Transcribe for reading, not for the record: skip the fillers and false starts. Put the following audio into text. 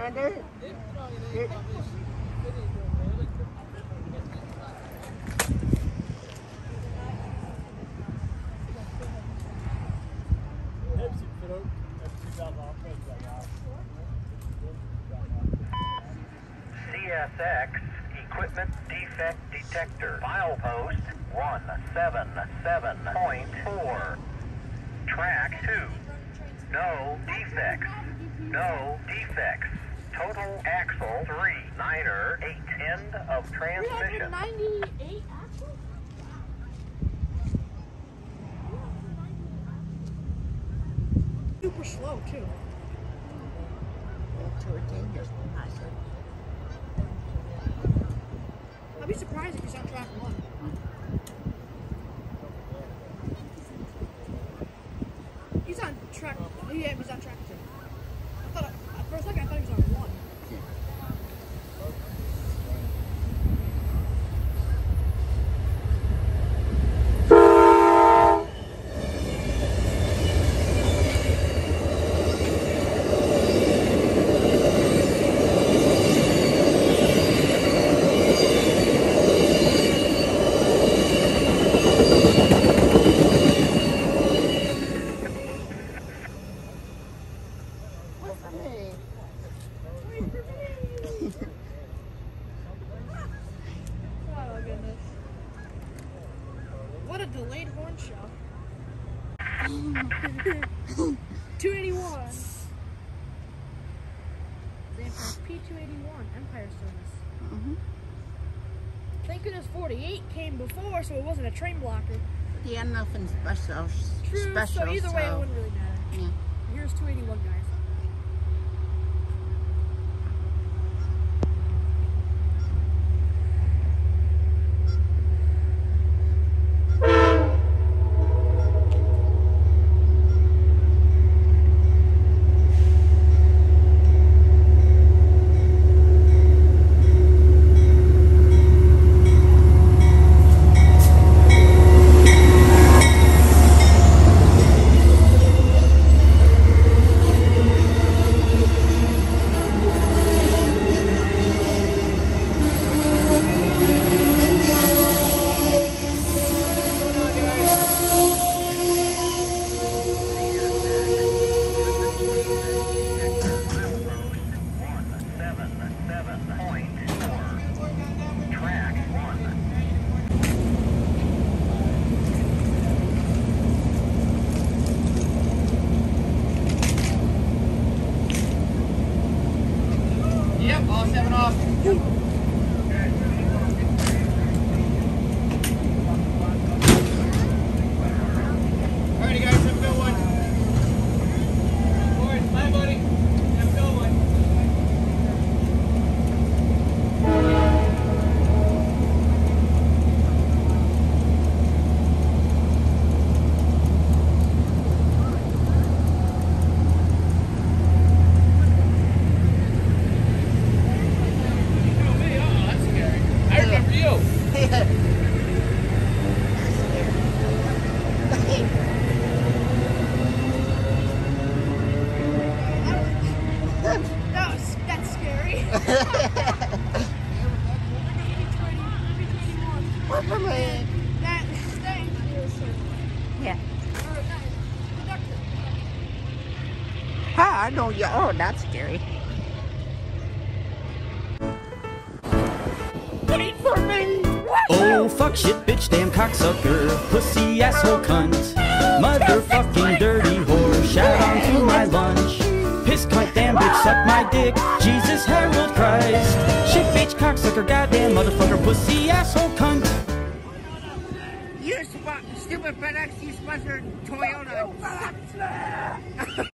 CSX Equipment Defect Detector. File post 177.4. Track 2. No defects. No defects. Total axle 3. Niner 8. End of transmission. 398 axles? Super slow too. I'd be surprised if he's on track 1. He's on track. Yeah, he's on track 2. For a second, I thought he was on 1. Oh goodness. What a delayed horn show. 281. Xamfra's P281 Empire service. Thank goodness 48 came before, so it wasn't a train blocker. Yeah, nothing special. True, so either way it wouldn't really matter. Yeah. Here's 281, guys. Yep, all 7 off. Alrighty guys, have a good one. Alright, bye buddy. Have a good one. That's scary. What for me? That thing is Yeah. conductor. Ha, I know you. Oh, that's scary. Wait for me. Oh, fuck, shit, bitch, damn cocksucker, pussy, asshole, cunt, motherfucking dirty whore, shout on to my lunch, piss, cunt, damn bitch, suck my dick, Jesus, Harold Christ, shit, bitch, cocksucker, goddamn motherfucker, pussy, asshole, cunt. You stupid FedEx, you sponsored Toyota.